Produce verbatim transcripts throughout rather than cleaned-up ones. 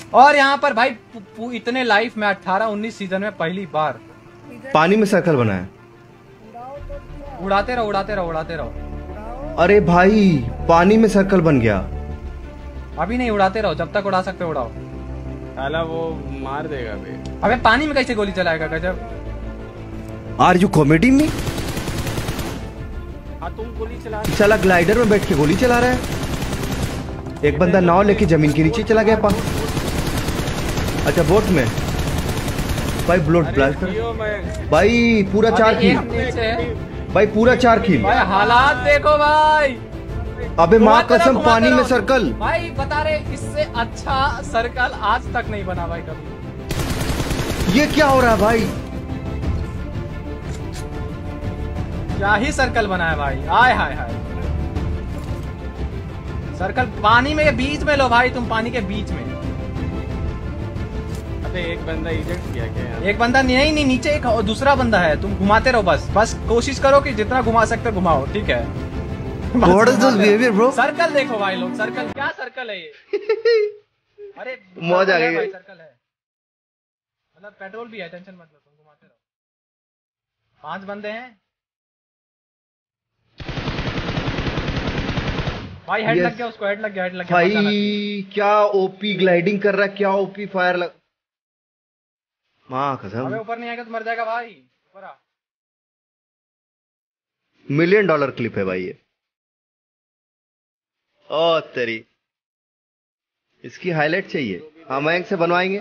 और यहाँ पर भाई पु, पु, इतने लाइफ में अठारह उन्नीस सीजन में पहली बार पानी में सर्कल बना है। उड़ाते रहो उड़ाते रहो उड़ाते रहो। अरे भाई पानी में सर्कल बन गया। अभी नहीं, उड़ाते रहो, जब तक उड़ा सकते हो उड़ाओ। साला वो मार देगा बे। अबे पानी में कैसे गोली चलाएगा गजब। आर यू कॉमेडी में? हाँ तुम गोली चला। चला ग्लाइडर में बैठ के गोली चला रहा है। एक बंदा नाव लेके जमीन के नीचे चला गया पा। अच्छा बोट में भाई ब्लड ब्लास्ट कर भाई पूरा चार किल भाई, पूरा चार किल भाई। हालात देखो भाई। अबे माँ कसम पानी में सर्कल भाई बता रहे, इससे अच्छा सर्कल आज तक नहीं बना भाई कभी। ये क्या हो रहा है भाई? क्या ही सर्कल बना है भाई। आय हाय हाय। सर्कल पानी में, बीच में लो भाई, तुम पानी के बीच में। अबे एक बंदा इजेक्ट किया क्या? एक बंदा नहीं नहीं नीचे एक और दूसरा बंदा है। तुम घुमाते रहो बस बस कोशिश करो कि जितना घुमा सकते घुमाओ, ठीक है? What is this behavior, bro? Circle देखो भाई लोग, सर्कल क्या सर्कल है ये। अरे मौज आ गई भाई, सर्कल है मतलब पेट्रोल भी है, टेंशन मत लो, तुम घुमाते रहो। पांच बंदे हैं भाई। Head yes. लग गया उसको, हेड लग गया, हेड लग गया भाई। क्या ओपी ग्लाइडिंग कर रहा है, क्या ओपी फायर लग। माँ कसम। अबे ऊपर नहीं आएगा तो मर जाएगा भाई। ऊपर आ। मिलियन डॉलर क्लिप है भाई ये। ओ तेरी, इसकी हाईलाइट चाहिए। हाँ मयंक से बनवाएंगे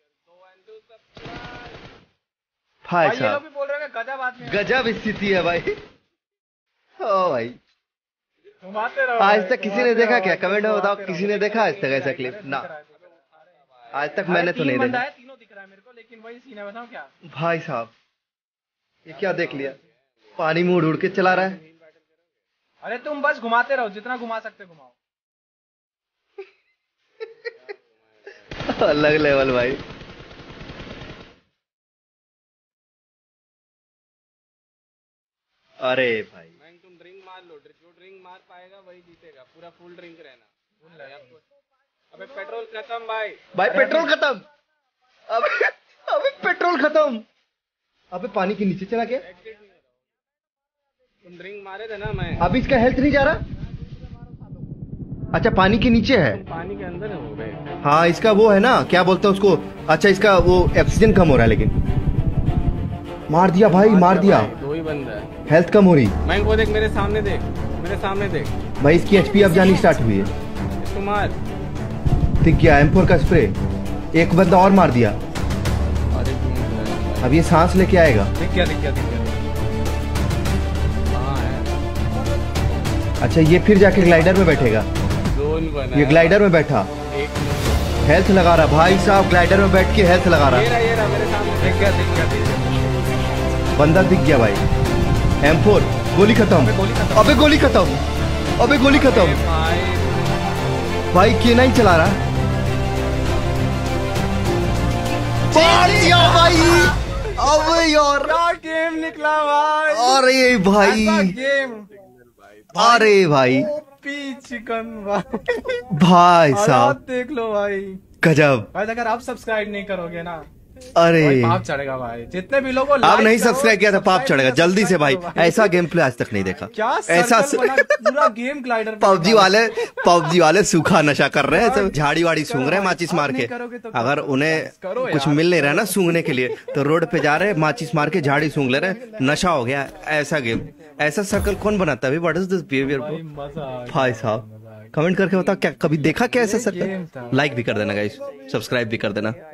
भाई साहब। भी बोल रहे हैं गजब आदमी, गजब स्थिति है भाई। ओ भाई घुमाते रहो। आज तक किसी ने देखा क्या? कमेंट में बताओ, किसी ने देखा आज तक ऐसा क्लिप? ना आज तक मैंने तो नहीं देखा। तीनों दिख रहा है मेरे को, लेकिन वही सीन है, बताऊं क्या भाई साहब? ये क्या देख लिया? पानी में उड़ उड़ के चला रहा है। अरे तुम बस घुमाते रहो, जितना घुमा सकते घुमाओ। अलग लेवल भाई। अरे भाई तुम ड्रिंक मार लो, जो ड्रिंक मार पाएगा वही जीतेगा। पूरा फुल ड्रिंक रहना। अबे पेट्रोल खत्म भाई। भाई पेट्रोल खत्म। अबे अबे पेट्रोल खत्म। अबे पानी के नीचे चला गया। तुम ड्रिंक मारे थे ना मैं। अभी इसका हेल्थ नहीं जा रहा। अच्छा पानी के नीचे है, पानी के अंदर है वो भाई। हाँ इसका वो है ना, क्या बोलते हैं उसको। अच्छा इसका वो ऑक्सीजन कम हो रहा है, लेकिन मार दिया भाई, मार दिया। दो ही बंदा है, हेल्थ कम हो रही। मैं वो देख, मेरे सामने देख, मेरे सामने देख भाई। इसकी एचपी अब जानी स्टार्ट हुई है। इसको मार। दिख गया एम फोर का स्प्रे। एक बंदा और मार दिया। अब ये सांस लेके आएगा। दिख गया दिख गया दिख गया। अच्छा ये फिर जाके ग्लाइडर में बैठेगा। ये ग्लाइडर में बैठा, हेल्थ लगा रहा भाई साहब। ग्लाइडर में बैठ के हेल्थ लगा रहा। ये रहा, ये रहा, मेरे सामने दिख गया दिख गया दिख गया। बंदा दिख गया भाई। एम फोर गोली खत्म। अबे गोली खत्म, अबे गोली खत्म भाई। के नाइन चला रहा। मार दिया भाई। अबे यार क्या गेम निकला भाई। अरे भाई गेम। अरे भाई पी चिकन भाई। भाई साहब देख लो भाई, गजब। भाई अगर आप सब्सक्राइब नहीं करोगे ना, अरे पाप चढ़ेगा भाई। जितने भी लोगों आप नहीं सब्सक्राइब किया था, पाप चढ़ेगा जल्दी से भाई। ऐसा गेम प्ले आज तक नहीं देखा। क्या ऐसा पूरा गेम ग्लाइडर। पबजी वाले पबजी वाले सूखा नशा कर रहे हैं, सब झाड़ी वाड़ी सूंघ रहे हैं माचिस मार के। अगर उन्हें कुछ मिल नहीं रहा ना सूंघने के लिए, तो रोड पे जा रहे हैं माचिस मार के झाड़ी सूंघ ले रहे, नशा हो गया। ऐसा गेम, ऐसा सर्कल कौन बनाता है? व्हाट इज दिस बिहेवियर भाई साहब? कमेंट करके बताओ, क्या कभी देखा क्या ऐसा सर्कल? लाइक भी कर देना गाइस, सब्सक्राइब भी कर देना।